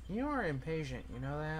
You are impatient, you know that?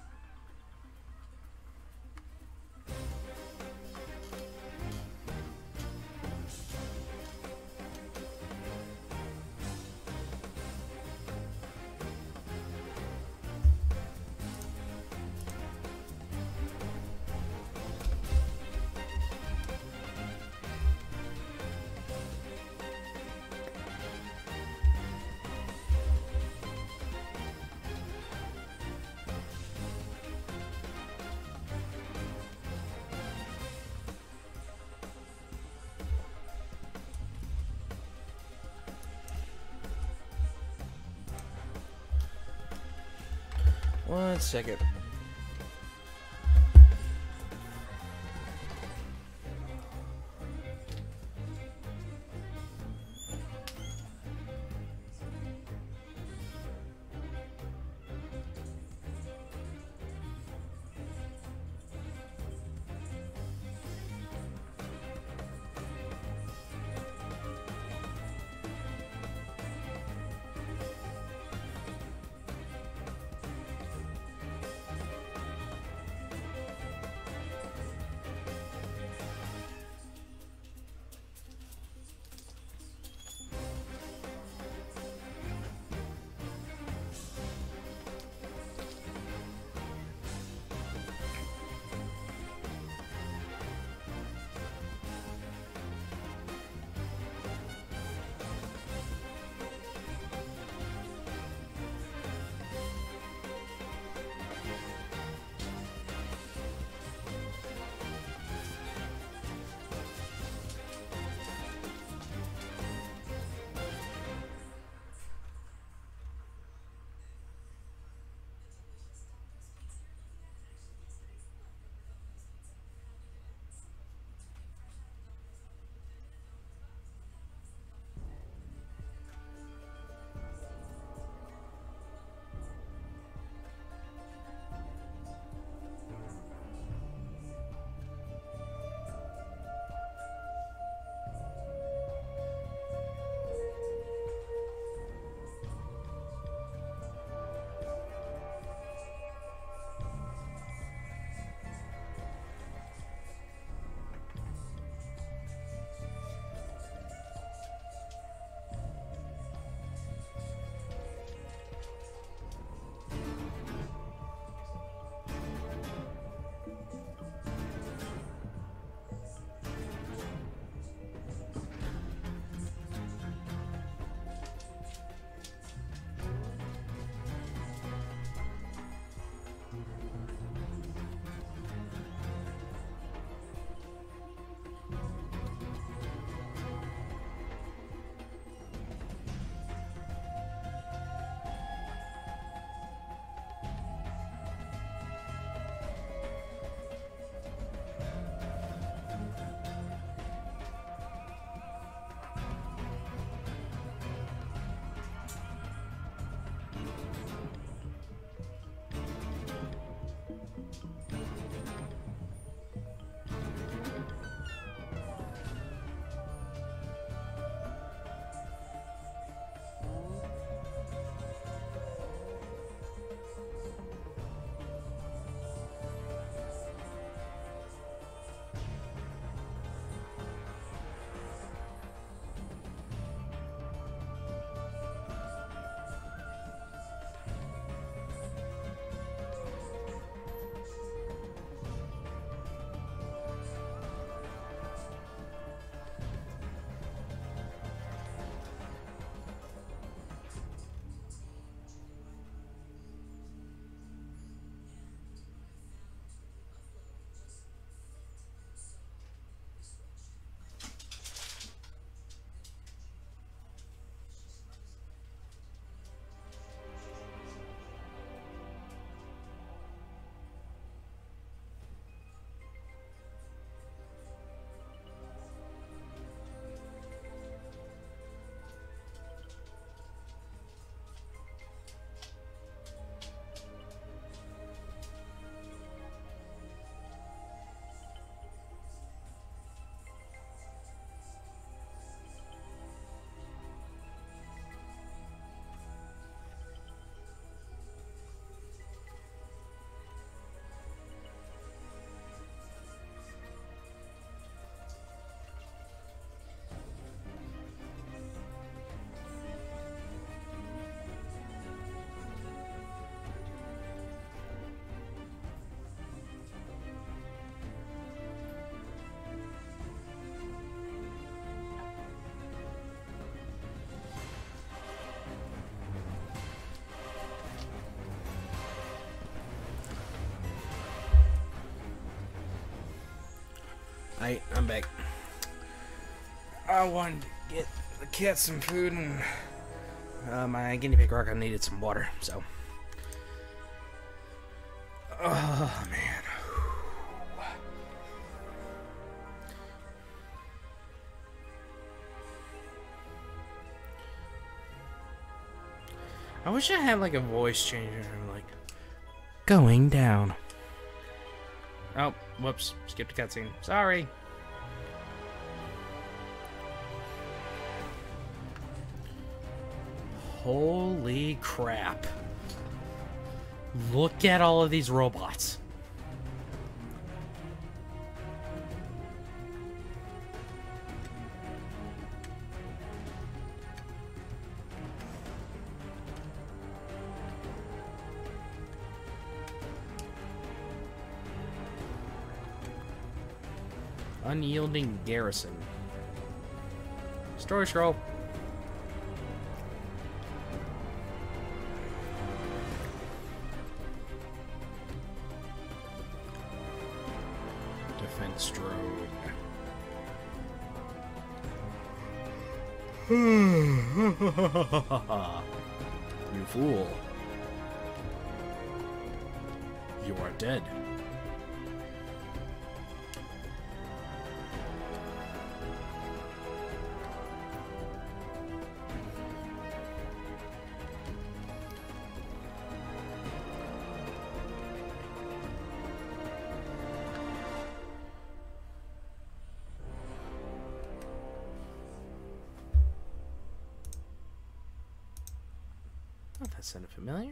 One second. Alright, I'm back. I wanted to get the cat some food, and my guinea pig Arkeyan needed some water, so. Oh, man. I wish I had like a voice changer, like going down. Oh, whoops, skipped a cutscene. Sorry. Holy crap. Look at all of these robots. Unyielding garrison. Story scroll. Defense drone. You fool. You are dead. Oh, that sounded familiar.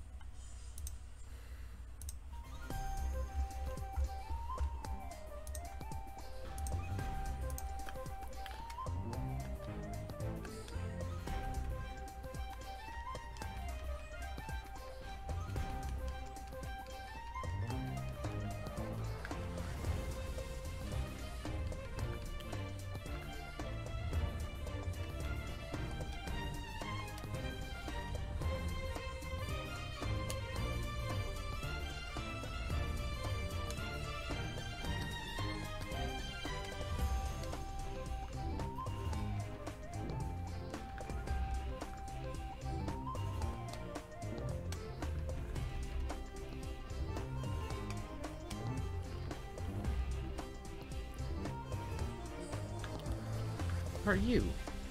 Are you?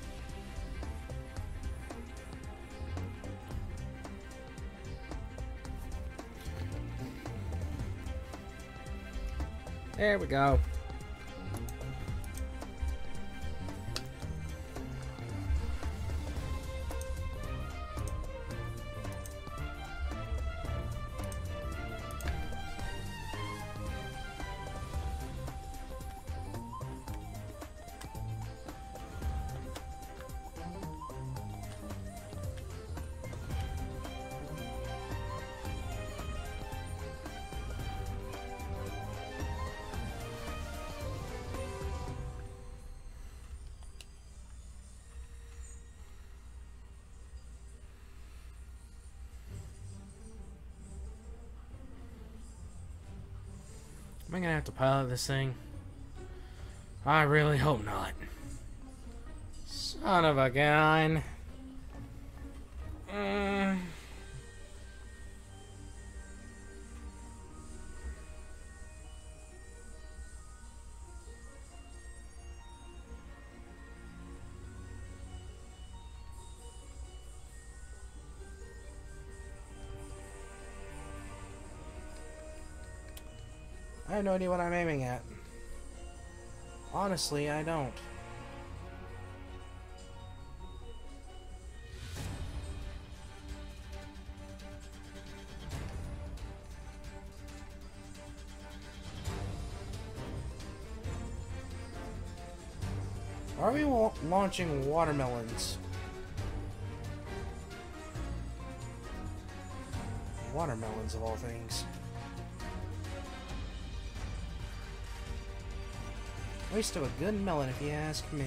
There we go. Am I gonna have to pilot this thing? I really hope not. Son of a gun. I have no idea what I'm aiming at. Honestly, I don't. Are we launching watermelons? Watermelons of all things. Waste of a good melon, if you ask me.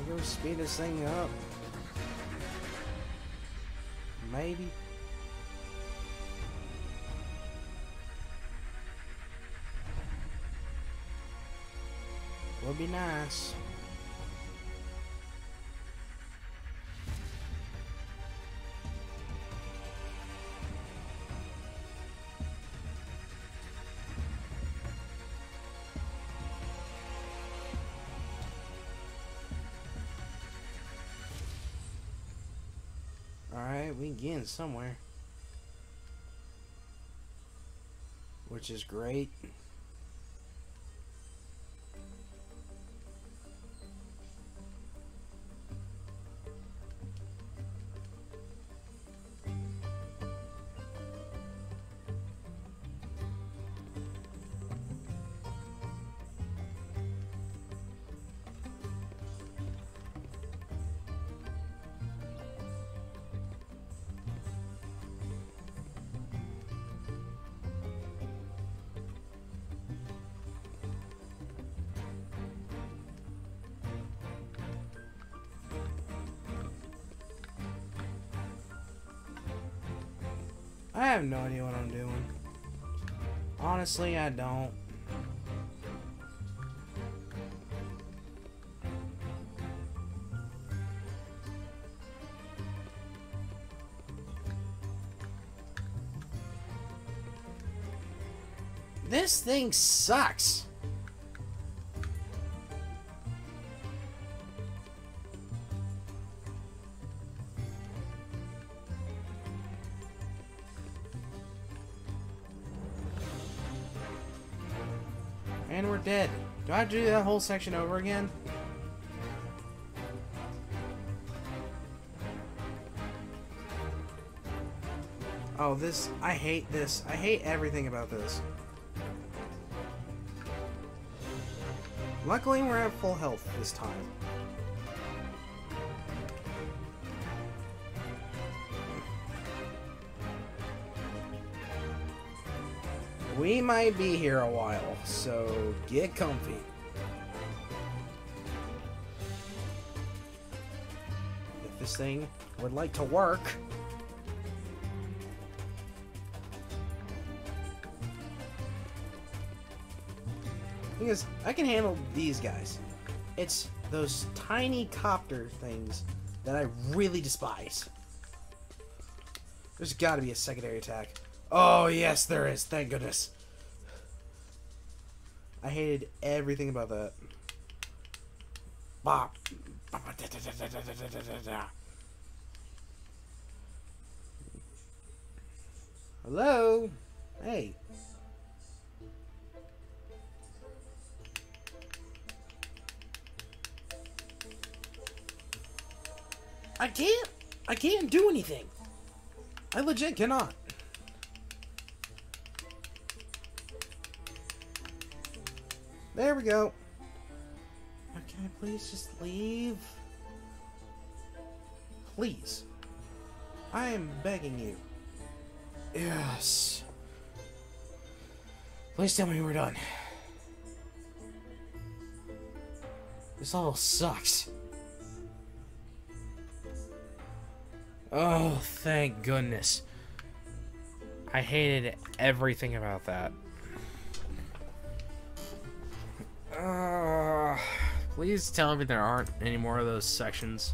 Go speed this thing up. Maybe. Would be nice. Alright, we can get in somewhere. Which is great. I have no idea what I'm doing. Honestly, I don't. This thing sucks. And we're dead. Do I have to do that whole section over again? Oh, this... I hate this. I hate everything about this. Luckily, we're at full health this time. We might be here a while, so get comfy. If this thing would like to work. Because I can handle these guys. It's those tiny copter things that I really despise. There's got to be a secondary attack. Oh, yes, there is. Thank goodness. I hated everything about that. Bop. Hello? Hey. I can't do anything. I legit cannot. There we go. Can I please just leave? Please. I am begging you. Yes. Please tell me we're done. This all sucks. Oh, thank goodness. I hated everything about that. Please tell me there aren't any more of those sections.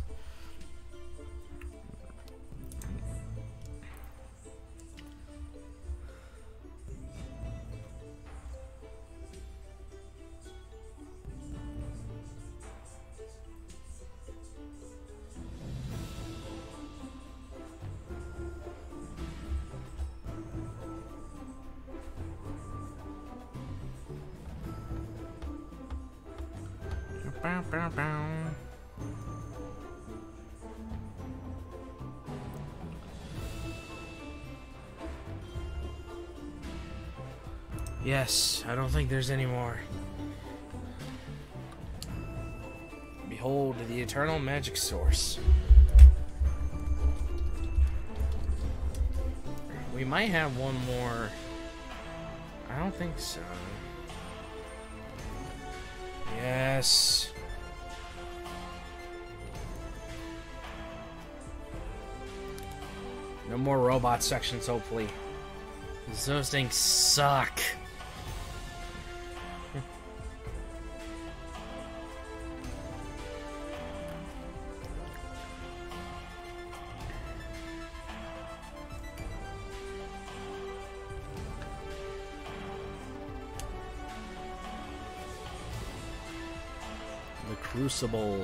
Bow, bow, bow. Yes, I don't think there's any more. Behold the eternal magic source. We might have one more. I don't think so. Yes. No more robot sections, hopefully. 'Cause those things suck. The Crucible.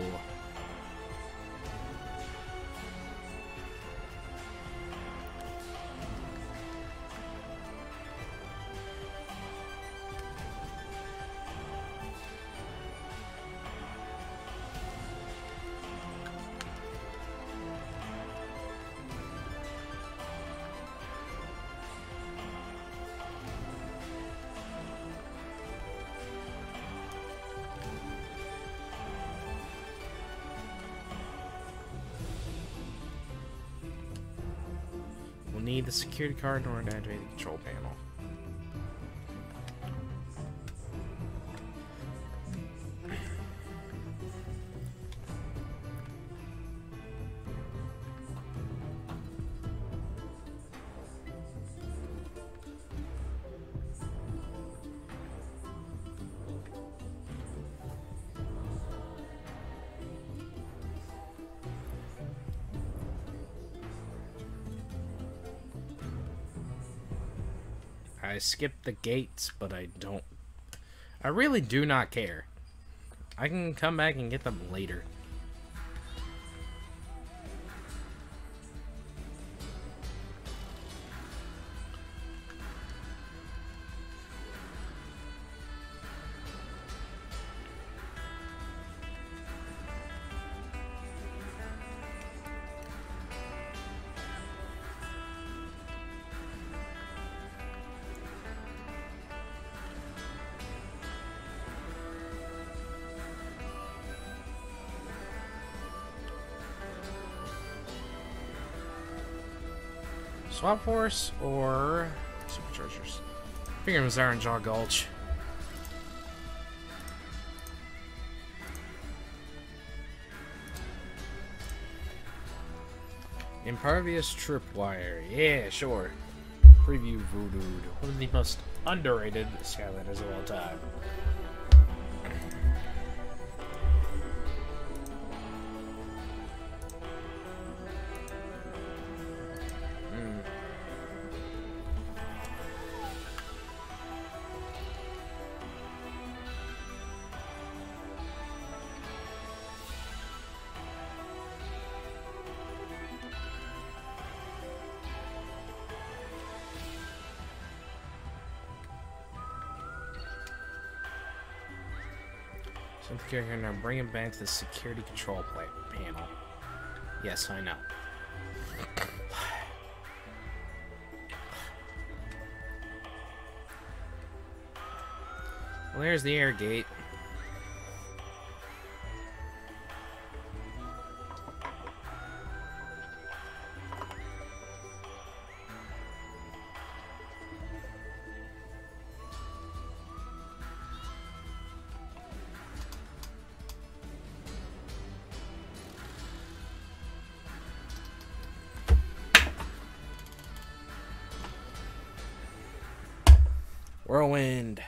We'll need the security card in order to activate the control panel. I skipped the gates, but I don't. I really do not care. I can come back and get them later. Swap Force or Superchargers? Figure it was there in Jaw Gulch. Impervious Tripwire. Yeah, sure. Preview Voodoo. One of the most underrated Skylanders of all time. Something here now. Bring it back to the security control panel. Yes, I know. Well, there's the air gate. Whirlwind.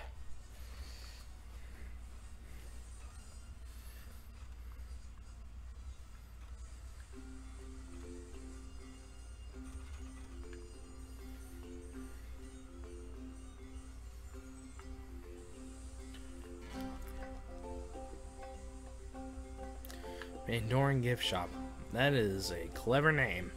Pandoran Gift Shop. That is a clever name.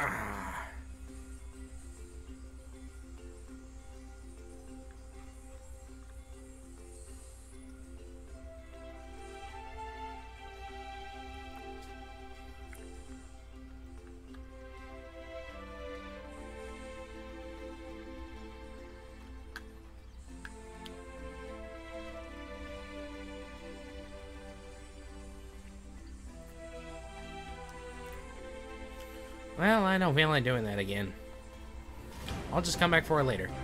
Ah. Well, I don't feel like doing that again. I'll just come back for it later.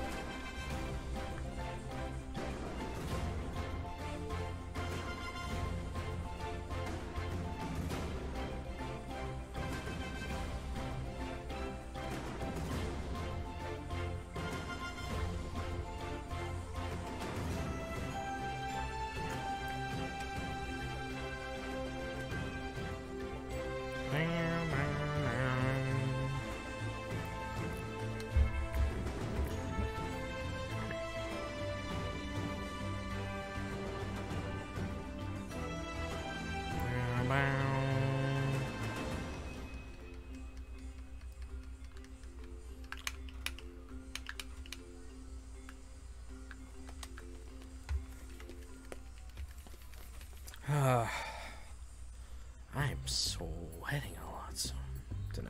I'm sweating a lot tonight.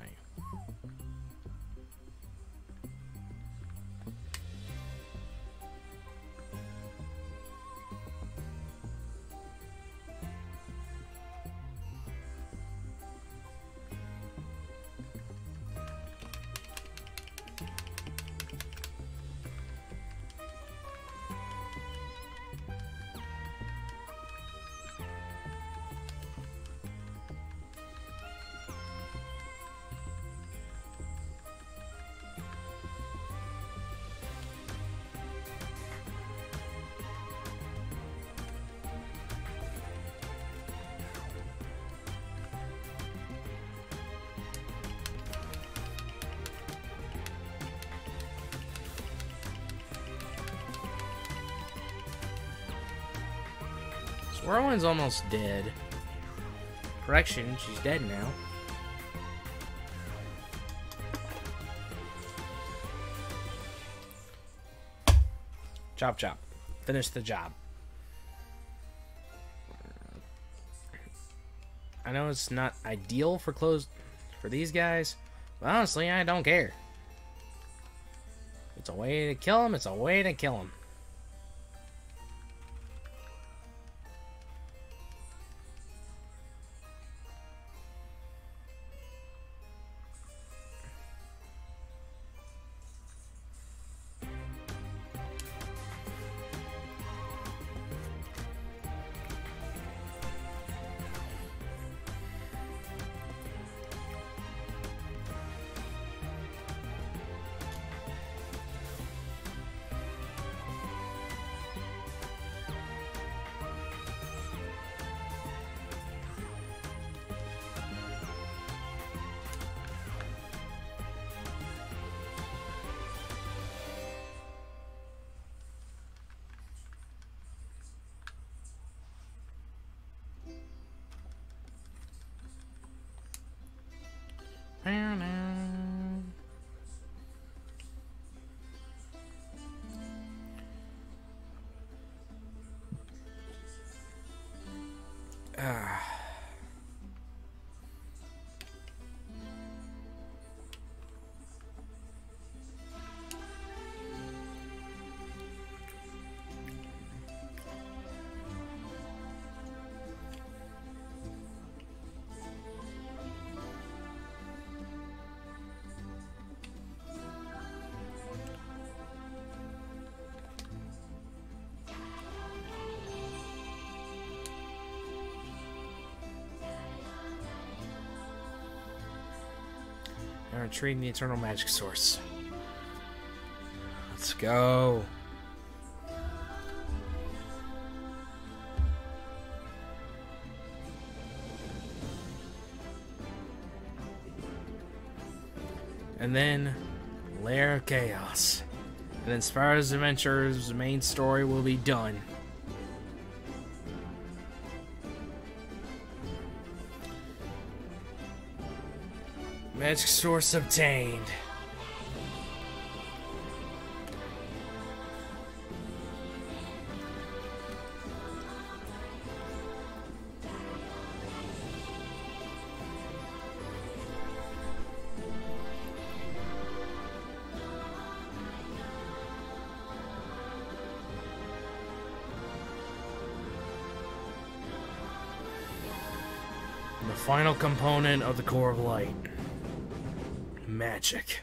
Swirling's almost dead. Correction, she's dead now. Chop chop. Finish the job. I know it's not ideal for these guys, but honestly, I don't care. It's a way to kill them, it's a way to kill them. And retrieving the eternal magic source. Let's go. And then Lair of Chaos. And then Spyro's Adventures, the main story will be done. Magic source obtained. The final component of the core of light. Magic.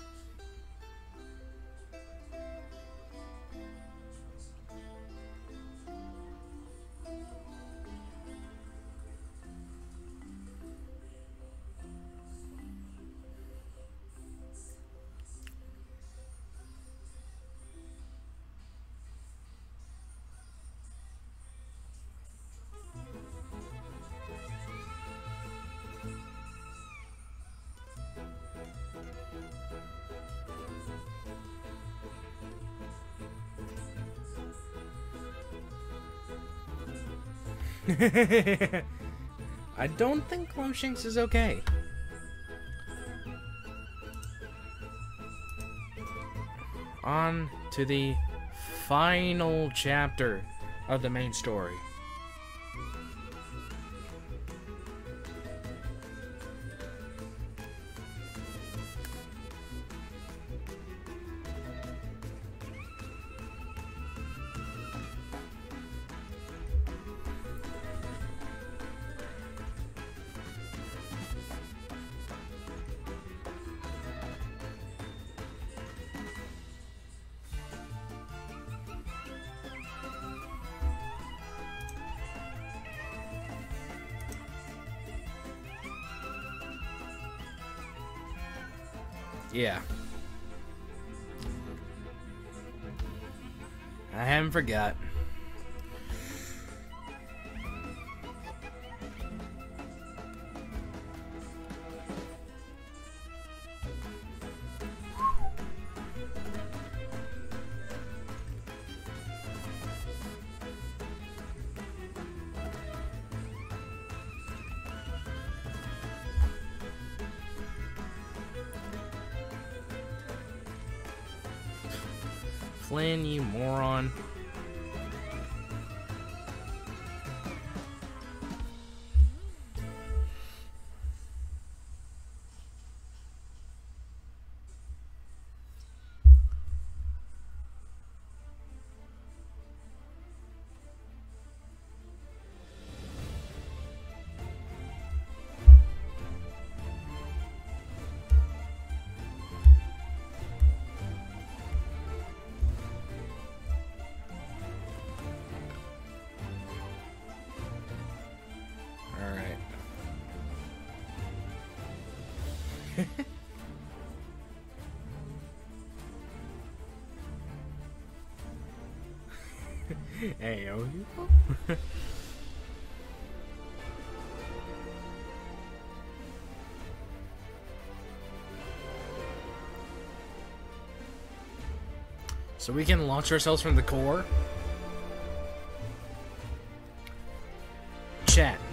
I don't think Glumshanks is okay. On to the final chapter of the main story. Yeah. I haven't forgot. Flynn, you moron. Hey, yo. So we can launch ourselves from the core? Chat.